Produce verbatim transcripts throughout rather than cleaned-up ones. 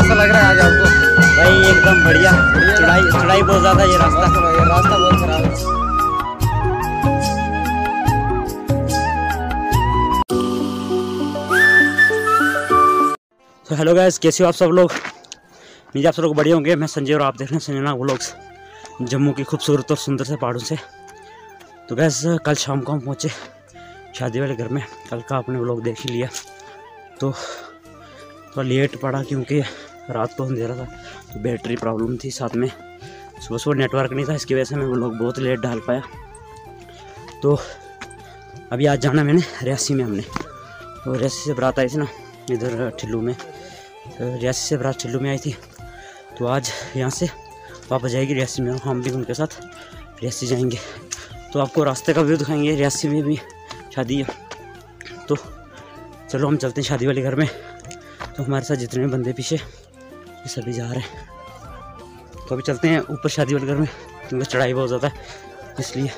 कैसा लग रहा है आज आपको? भाई एकदम बढ़िया। चढ़ाई चढ़ाई बहुत ज़्यादा, ये रास्ता ये रास्ता बहुत खराब है। तो हेलो गाइस, कैसे हो आप सब लोग? मुझे आप सब लोग बढ़िया होंगे। मैं संजय और आप देख रहे हैं संजय नाग व्लॉग्स, जम्मू की खूबसूरत और सुंदर से पहाड़ों से। तो गैस कल शाम को हम पहुँचे शादी वाले घर में। कल का आपने व्लॉग देख ही लिया। तो थोड़ा लेट पड़ा क्योंकि रात को अंधेरा था, तो बैटरी प्रॉब्लम थी, साथ में सुबह सुबह नेटवर्क नहीं था, इसकी वजह से मैं व्लॉग बहुत लेट डाल पाया। तो अभी आज जाना मैंने रियासी में हमने। तो रियासी से बारात आई थी ना इधर ठिल्लू में, रियासी से बारात ठिल्लू में आई थी। तो आज यहाँ से वापस जाएगी रियासी में, हम भी उनके साथ रियासी जाएंगे। तो आपको रास्ते का व्यू दिखाएंगे। रियासी में भी शादी है, तो चलो हम चलते हैं शादी वाले घर में। तो हमारे साथ जितने भी बंदे पीछे ये सभी जा रहे हैं। तो अभी चलते हैं ऊपर शादी वाले घर में, क्योंकि चढ़ाई बहुत ज़्यादा है इसलिए।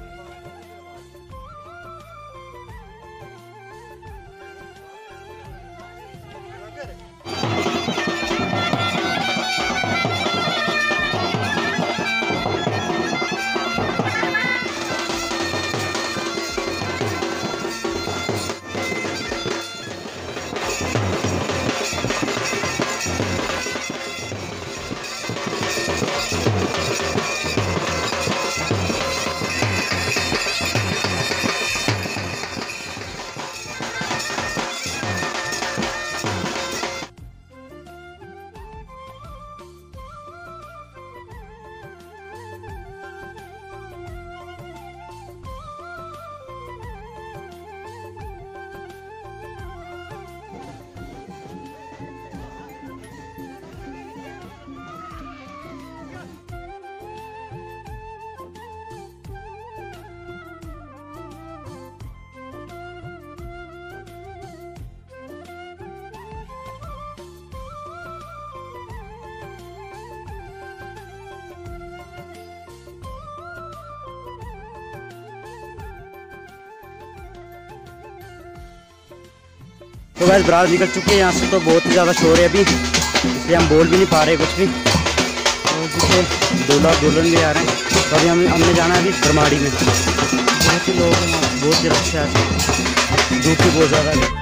तो वैसे बारात निकल चुके हैं यहाँ से। तो बहुत ही ज़्यादा शोर है अभी, इसलिए हम बोल भी नहीं पा रहे कुछ भी। तो पीछे दूल्हा दुल्हन भी आ रहे हैं। तो अभी हम हमने जाना है अभी धर्माड़ी में। बहुत ही लोग हैं, बहुत ही रश है, धूप भी बहुत ज़्यादा है।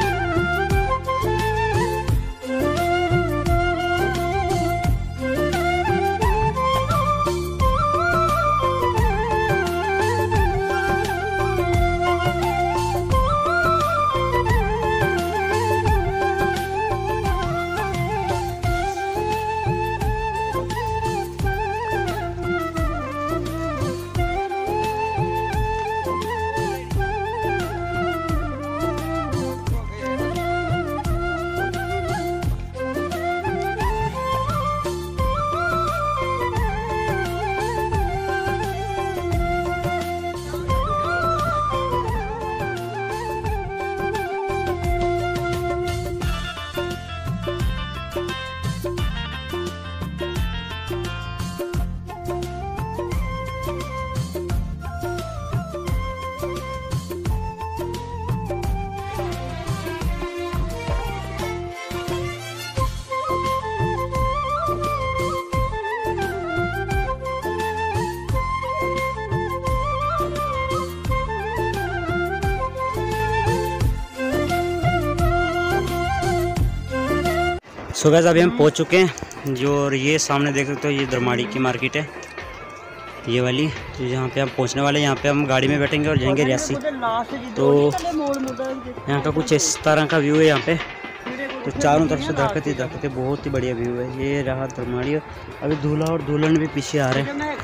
सो गाइस अभी हम पहुंच चुके हैं। जो और ये सामने देख सकते हो ये धर्माड़ी की मार्केट है, ये वाली। तो यहाँ पे हम पहुंचने वाले हैं। यहाँ पे हम गाड़ी में बैठेंगे और जाएंगे रियासी। तो यहाँ का कुछ इस तरह का व्यू है यहाँ पे। तो चारों तरफ से दरख्त ही दरख्त है, बहुत ही बढ़िया व्यू है। ये रहा धर्माड़ी। अभी दूल्हा और दुल्हन भी पीछे आ रहे हैं।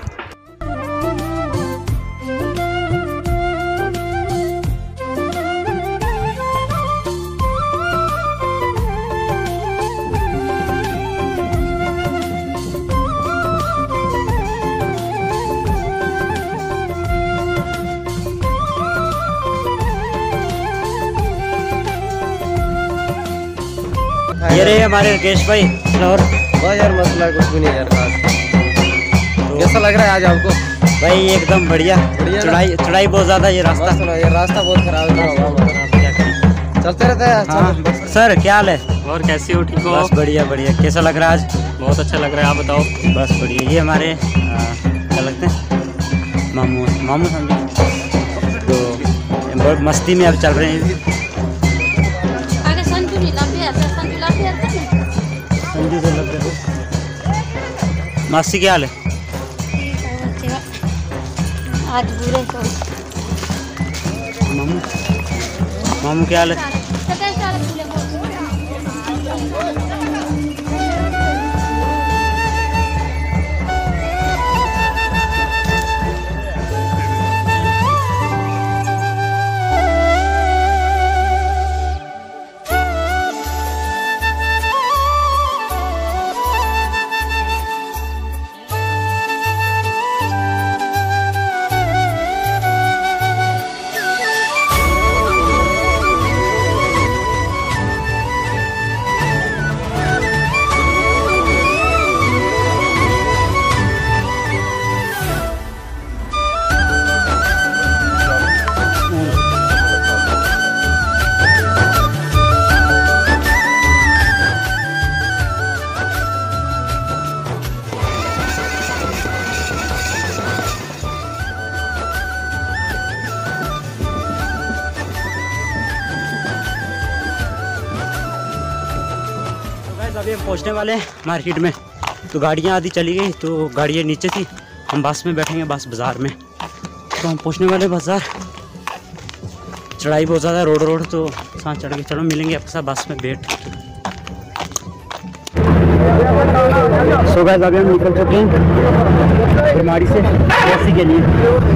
ये रहे हमारे राकेश भाई। और बस यार मसला कुछ भी नहीं यार खास। तो कैसा लग रहा है आज आपको? भाई एकदम बढ़िया। चढ़ाई चढ़ाई बहुत ज़्यादा, ये रास्ता ये रास्ता बहुत खराब है। क्या करें, चलते रहते हैं। हाँ सर क्या हाल है? और कैसी हो? ठीक हो? बस बढ़िया बढ़िया। कैसा लग रहा है आज? बहुत अच्छा लग रहा है, आप बताओ। बस बढ़िया। ये हमारे आ, क्या लगते हैं मामू मामू समझे तो बहुत मस्ती में अब चल रहे हैं। संजू से लग रहे मासी क्या हाल है? आज बुरे तो मामू मामू क्या हाल है? अभी हम पहुंचने वाले हैं मार्केट में। तो गाड़ियां आधी चली गई, तो गाड़ियां नीचे थी। हम बस में बैठेंगे, बस बाज़ार में। तो हम पहुंचने वाले बाज़ार। चढ़ाई बहुत ज़्यादा, रोड रोड तो साथ चढ़ के चलो मिलेंगे आपके साथ बस में बैठ। सो गाइस अभी हम निकल चुके हैं बीमारी से कैसी के लिए।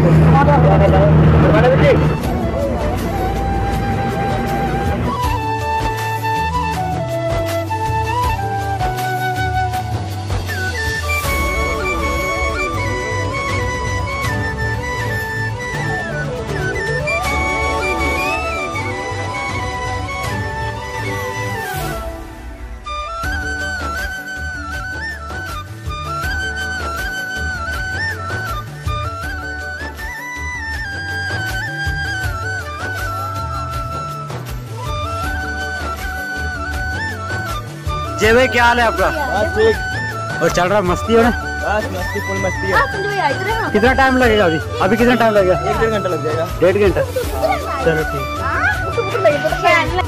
जय भाई क्या हाल है आपका? बस ठीक। और चल रहा मस्ती हो ना? बस मस्ती फुल मस्ती है। कितना टाइम लगेगा अभी? अभी कितना टाइम लगेगा? एक डेढ़ घंटा लग जाएगा। डेढ़ घंटा। चलो ठीक।